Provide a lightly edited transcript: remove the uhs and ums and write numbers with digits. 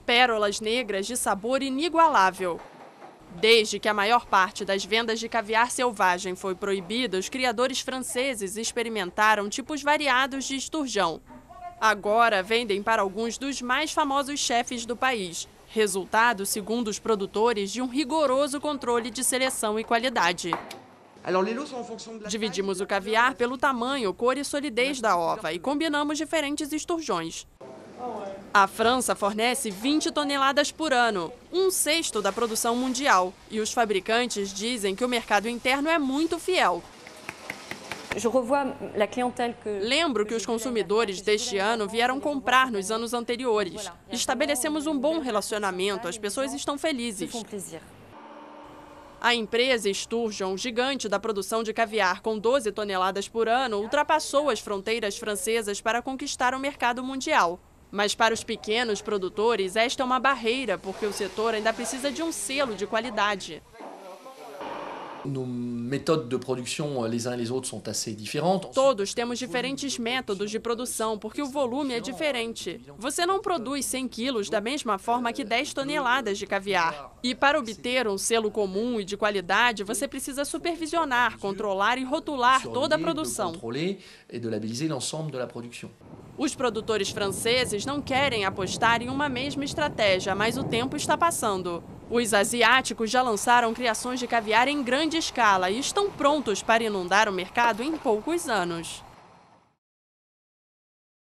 pérolas negras de sabor inigualável. Desde que a maior parte das vendas de caviar selvagem foi proibida, os criadores franceses experimentaram tipos variados de esturjão. Agora vendem para alguns dos mais famosos chefes do país. Resultado, segundo os produtores, de um rigoroso controle de seleção e qualidade. Dividimos o caviar pelo tamanho, cor e solidez da ova e combinamos diferentes esturjões. A França fornece 20 toneladas por ano, 1/6 da produção mundial. E os fabricantes dizem que o mercado interno é muito fiel. Lembro que os consumidores deste ano vieram comprar nos anos anteriores. Estabelecemos um bom relacionamento, as pessoas estão felizes. A empresa Sturgeon, gigante da produção de caviar com 12 toneladas por ano, ultrapassou as fronteiras francesas para conquistar o mercado mundial. Mas para os pequenos produtores, esta é uma barreira, porque o setor ainda precisa de um selo de qualidade. Todos temos diferentes métodos de produção, porque o volume é diferente. Você não produz 100 quilos da mesma forma que 10 toneladas de caviar. E para obter um selo comum e de qualidade, você precisa supervisionar, controlar e rotular toda a produção. Os produtores franceses não querem apostar em uma mesma estratégia, mas o tempo está passando. Os asiáticos já lançaram criações de caviar em grande escala e estão prontos para inundar o mercado em poucos anos.